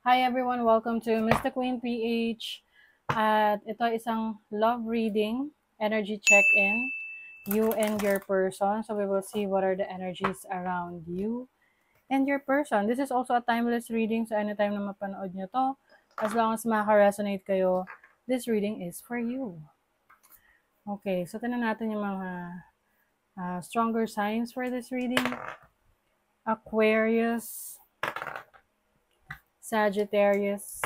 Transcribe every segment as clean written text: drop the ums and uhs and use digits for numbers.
Hi everyone, welcome to Mr. Queen PH. At ito isang love reading, energy check-in, you and your person. So we will see what are the energies around you and your person. This is also a timeless reading, so anytime na mapanood nyo to, as long as maka-resonate kayo, this reading is for you. Okay, so tingnan natin yung mga stronger signs for this reading. Aquarius, Sagittarius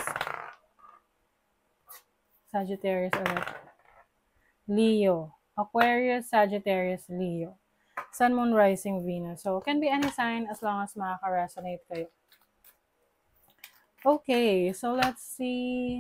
ulit. Leo. Aquarius, Sagittarius, Leo. Sun, Moon, Rising, Venus. So, can be any sign as long as makaka-resonate kayo. Okay, so let's see.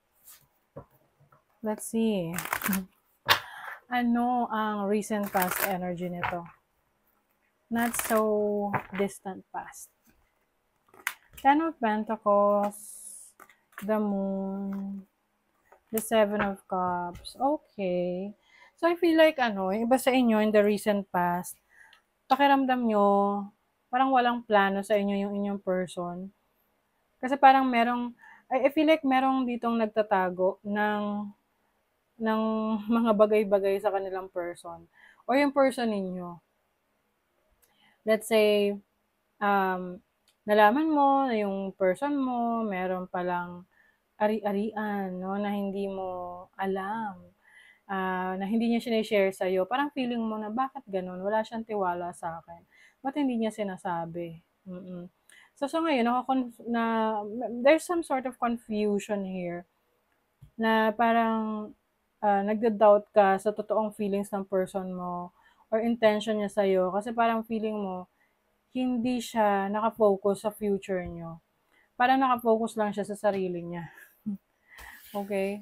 Ano ang recent past energy nito? Not so distant past. Ten of Pentacles, the Moon, the Seven of Cups. Okay. So, I feel like, iba sa inyo in the recent past, pakiramdam nyo, parang walang plano sa inyo yung inyong person. Kasi parang I feel like merong ditong nagtatago ng mga bagay-bagay sa kanilang person. O yung person ninyo. Let's say, nalaman mo na yung person mo, meron palang ari-arian, no, na hindi mo alam. Na hindi niya sinishare sa'yo, parang feeling mo na bakit ganun, wala siyang tiwala sa akin. Ba't hindi niya sinasabi? So ngayon, there's some sort of confusion here na parang nagda-doubt ka sa totoong feelings ng person mo or intention niya sa'yo kasi parang feeling mo hindi siya nakafocus sa future niyo. Parang nakafocus lang siya sa sarili niya. Okay?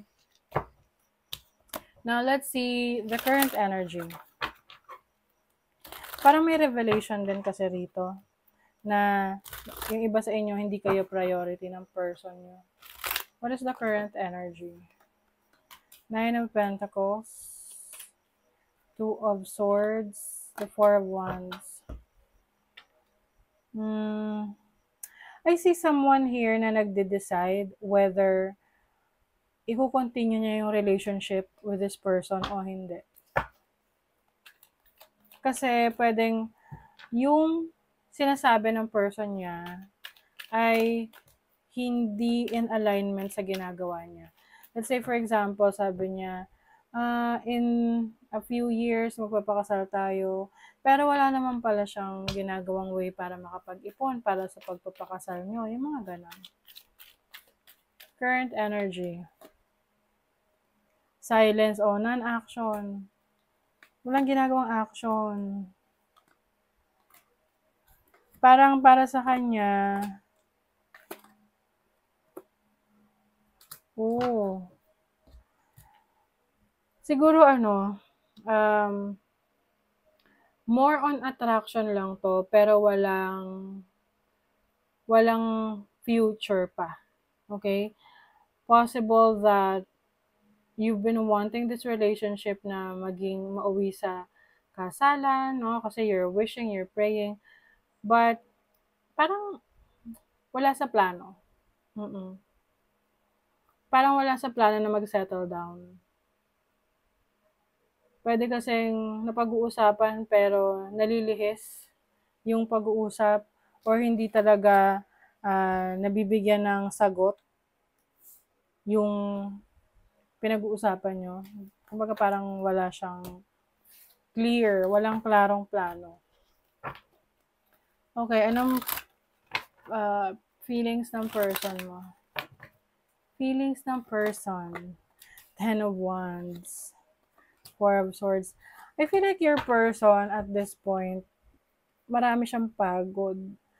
Now, let's see the current energy. Parang may revelation din kasi rito na yung iba sa inyo, hindi kayo priority ng person nyo. What is the current energy? Nine of Pentacles, Two of Swords, the Four of Wands. I see someone here na nagde-decide whether i-continue niya yung relationship with this person o hindi. Kasi pwedeng yung sinasabi ng person niya ay hindi in alignment sa ginagawa niya. Let's say, for example, sabi niya, in a few years, magpapakasal tayo. Pero wala naman pala siyang ginagawang way para makapag-ipon para sa pagpapakasal niyo. Yung mga ganun. Current energy. Silence o non-action. Walang ginagawang action. Parang para sa kanya, siguro more on attraction lang to, pero walang future pa. Okay? Possible that you've been wanting this relationship na maging mauwi sa kasalan, no? Kasi you're wishing, you're praying, but parang wala sa plano. Parang wala sa plano na mag-settle down. Pwede kasing napag-uusapan pero nalilihis yung pag-uusap or hindi talaga nabibigyan ng sagot yung pinag-uusapan nyo. Kumbaga parang wala siyang clear, walang klarong plano. Okay, anong feelings ng person mo? Feelings ng person. Ten of Wands. Four of Swords. I feel like your person at this point, marami siyang pagod.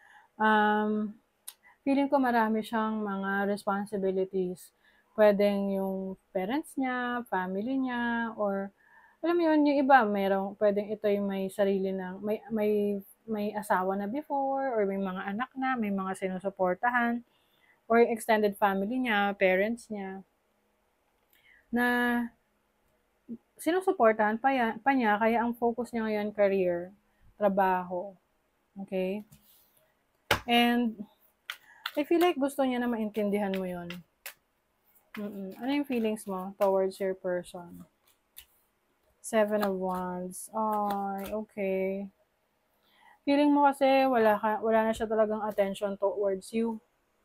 Feeling ko marami siyang mga responsibilities. Pwedeng yung parents niya, family niya, or alam mo yun, yung iba, pwedeng ito yung may sarili ng, may asawa na before, or may mga anak na, may mga sinusuportahan, or yung extended family niya, parents niya, na sinusuportahan pa niya, kaya ang focus niya ngayon, career, trabaho. Okay? And I feel like gusto niya na maintindihan mo yun. Ano yung feelings mo towards your person? 7 of Wands. Ay, okay. Feeling mo kasi wala na siya talagang attention towards you.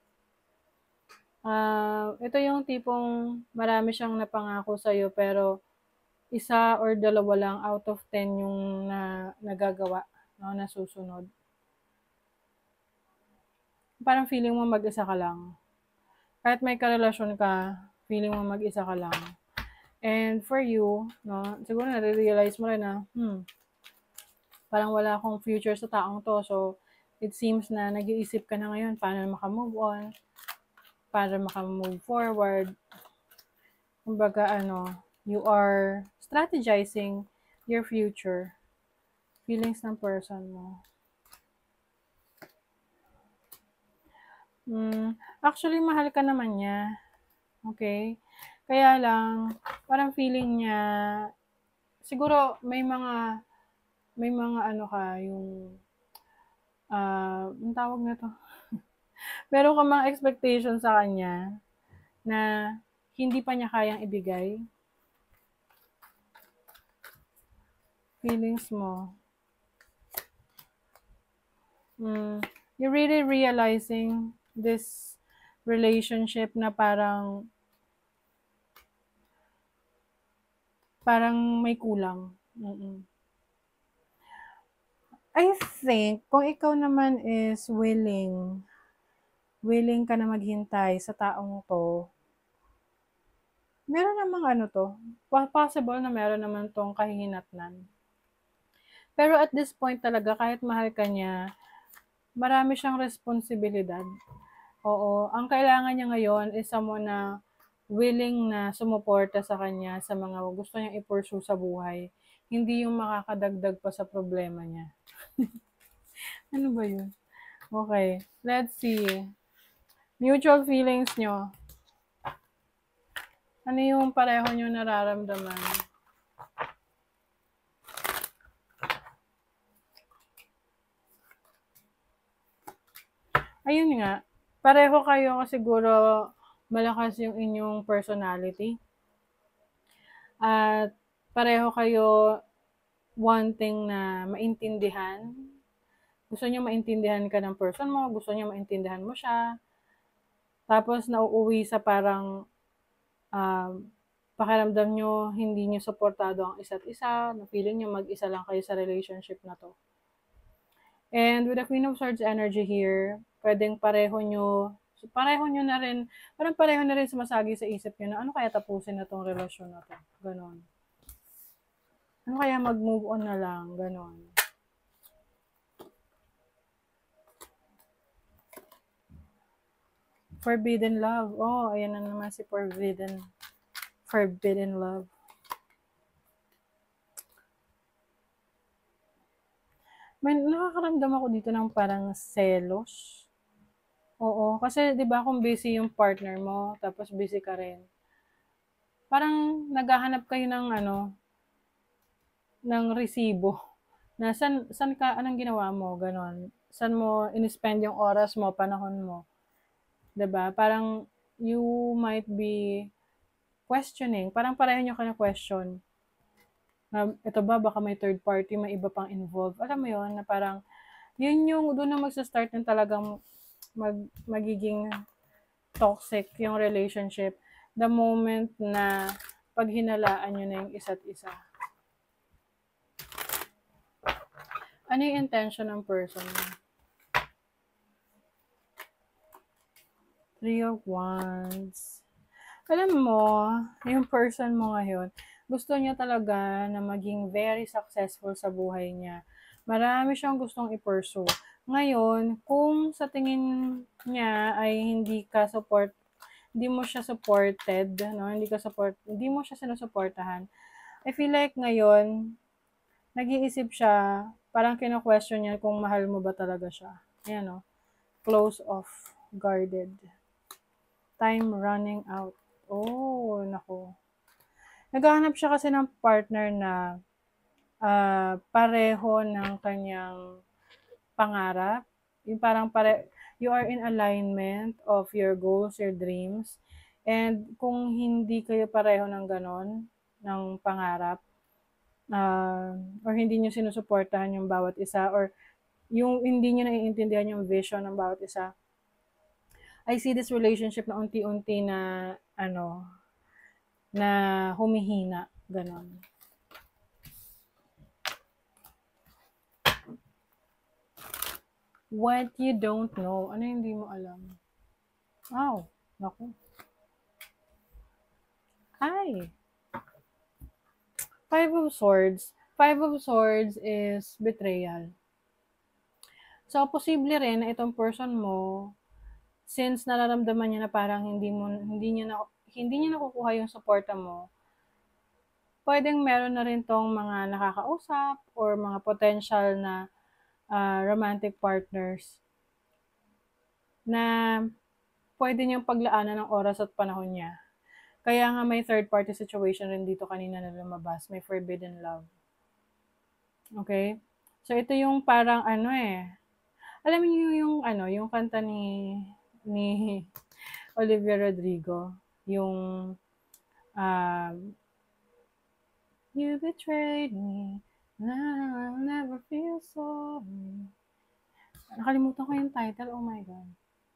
Ito yung tipong marami siyang napangako sa'yo pero isa or dalawa lang out of 10 yung nagagawa, no, nasusunod. Parang feeling mo mag-isa ka lang. Kahit may karelasyon ka, feeling mo mag-isa ka lang. And for you, no, siguro nare-realize mo rin na, parang wala akong future sa taong to. So, it seems na nag-iisip ka na ngayon paano makamove on, para makamove forward. Kumbaga, you are strategizing your future. Feelings ng person mo. Actually, mahal ka naman niya. Okay? Kaya lang, parang feeling niya, siguro may mga ano ka, yung, ang tawag na to, meron ka mga expectation sa kanya na hindi pa niya kayang ibigay. Feelings mo. You're really realizing this relationship na parang may kulang. I think, kung ikaw naman is willing ka na maghintay sa taong to, meron namang possible na meron naman tong kahihinatnan. Pero at this point talaga, kahit mahal ka niya, marami siyang responsibilidad. Oo, ang kailangan niya ngayon is someone na willing na sumuporta sa kanya sa mga gusto niyang i-pursue sa buhay. Hindi yung makakadagdag pa sa problema niya. Ano ba yun? Okay, let's see. Mutual feelings nyo. Ano yung pareho nyo nararamdaman? Ayun nga, pareho kayo siguro malakas yung inyong personality. At pareho kayo wanting na maintindihan. Gusto niyo maintindihan ka ng person mo, gusto niyo maintindihan mo siya. Tapos nauuwi sa parang pakiramdam nyo hindi nyo suportado ang isa't isa, na feeling nyo mag-isa lang kayo sa relationship na to. And with the Queen of Swords energy here, pwedeng pareho nyo na rin, parang pareho na rin sumasagi sa isip nyo na ano kaya tapusin na tong relasyon na to. Ganon. Ano kaya mag-move on na lang. Ganon. Forbidden love. Oh, ayan na naman si Forbidden love. May nakakaramdam ako dito ng parang selos. Oo, kasi 'di ba kung busy yung partner mo, tapos busy ka rin. Parang naghahanap kayo ng ng resibo. Na san ka, anong ginawa mo, ganon. San mo in-spend yung oras mo, panahon mo. 'Di ba? Parang you might be questioning, parang pareho nyo ka na question. Na ito ba, baka may third party, may iba pang involved. Alam mo yon na parang, yun yung, doon na magsa-start ng talagang magiging toxic yung relationship. The moment na pag hinalaan nyo na yung isa't isa. Ano yung intention ng person mo? 3 of Wands. Alam mo, yung person mo ngayon, gusto niya talaga na maging very successful sa buhay niya. Marami siyang gustong i-pursue. Ngayon, kung sa tingin niya ay hindi mo siya supported, no? Hindi mo siya sinusuportahan. I feel like ngayon, nag-iisip siya, parang kino-question niya kung mahal mo ba talaga siya. Ayan, no? Close off, guarded. Time running out. Oh, nako. Naghahanap siya kasi ng partner na pareho ng kanyang pangarap. Yung parang you are in alignment of your goals, your dreams. And kung hindi kayo pareho ng ganon, ng pangarap, or hindi nyo sinusuportahan yung bawat isa, or yung hindi nyo naiintindihan yung vision ng bawat isa, I see this relationship na unti-unti na, na humihina, ganon. What you don't know. Ano yung hindi mo alam? Wow, naku. Ay! Five of Swords. Five of Swords is betrayal. So, posible rin na itong person mo, since nararamdaman niya na parang hindi niya nakukuha yung suporta mo, pwedeng meron na rin tong mga nakakausap or mga potential na romantic partners na pwede niyang paglaanan ng oras at panahon niya. Kaya nga may third party situation rin dito kanina na lumabas, may forbidden love. Okay? So ito yung parang alam niyo yung kanta ni Olivia Rodrigo, yung you betrayed me, now I'll never feel sorry. Nakalimutan ko yung title, oh my God.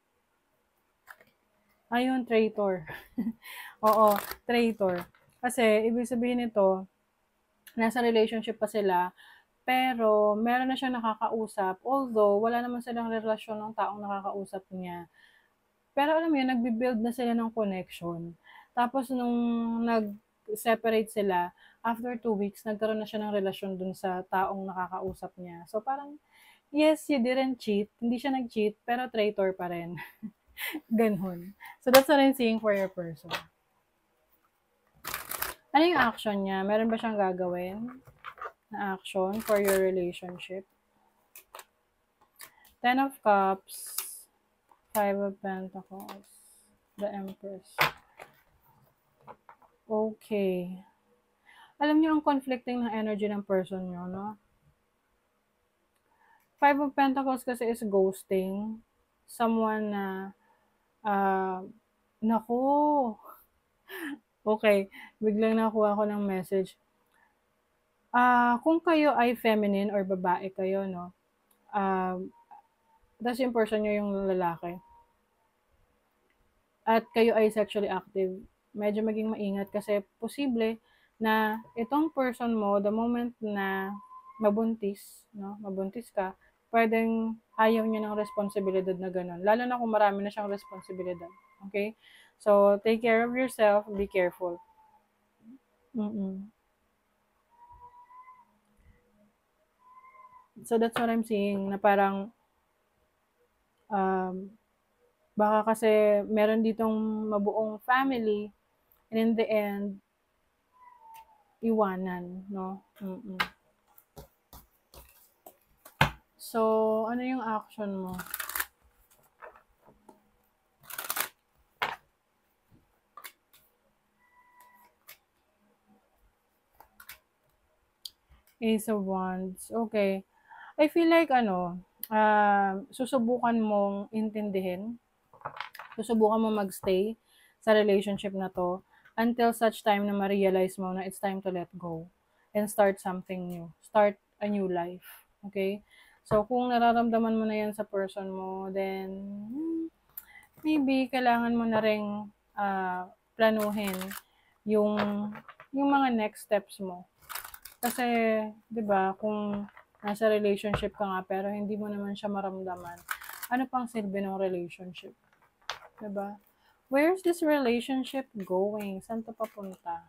Ayun, traitor. Oo, traitor. Kasi, ibig sabihin nito, nasa relationship pa sila, pero meron na siyang nakakausap, although wala naman silang relasyon ng taong nakakausap niya. Pero alam mo yun, nagbi-build na sila ng connection. Tapos nung nag-separate sila, after 2 weeks, nagkaroon na siya ng relasyon dun sa taong nakakausap niya. So parang, yes, you didn't cheat. Hindi siya nag-cheat, pero traitor pa rin. Ganun. So that's what I'm seeing for your person. Ano yung action niya? Meron ba siyang gagawin na action for your relationship? Ten of Cups, Five of Pentacles, the Empress. Okay. Alam niyo ang conflicting ng energy ng person niyo, no? Five of Pentacles kasi is ghosting. Someone na, naku, okay, biglang nakuha ko ng message. Kung kayo ay feminine or babae kayo, no? Tapos yung person nyo yung lalaki. At kayo ay sexually active, medyo maging maingat kasi posible na itong person mo, the moment na mabuntis ka, pwedeng ayaw niya ng responsibilidad na gano'n. Lalo na kung marami na siyang responsibilidad. Okay? So, take care of yourself, be careful. So, that's what I'm seeing, na parang, baka kasi meron ditong mabuong family, and in the end, iwanan, no? So, ano yung action mo? Ace of Wands. Okay. I feel like, susubukan mong intindihin. Susubukan mong magstay sa relationship na to until such time na ma-realize mo na it's time to let go and start something new. Start a new life. Okay? So, kung nararamdaman mo na yan sa person mo, then, maybe, kailangan mo na ring planuhin yung mga next steps mo. Kasi, di ba, kung nasa relationship ka nga, pero hindi mo naman siya maramdaman, ano pang silbi ng relationship? Di ba? Where's this relationship going? Saan to papunta?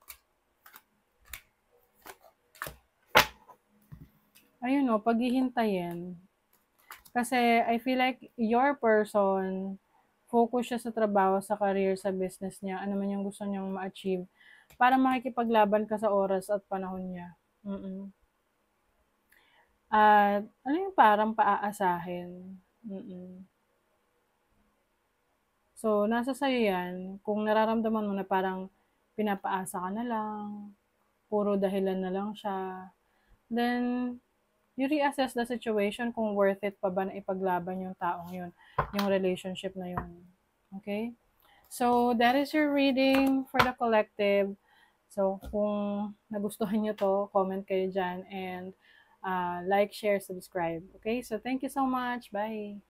Ayun o, paghihintayin. Kasi, I feel like your person, focus siya sa trabaho, sa career, sa business niya, ano man yung gusto niyang ma-achieve, para makikipaglaban ka sa oras at panahon niya. At, ano yung parang paaasahin. So, nasa sa'yo yan, kung nararamdaman mo na parang pinapaasa ka na lang, puro dahilan na lang siya, then, you reassess the situation kung worth it pa ba na ipaglaban yung taong yun, yung relationship na yun. Okay? So, that is your reading for the collective. So, kung nagustuhan nyo to, comment kayo dyan and like, share, subscribe. Okay? So, thank you so much. Bye!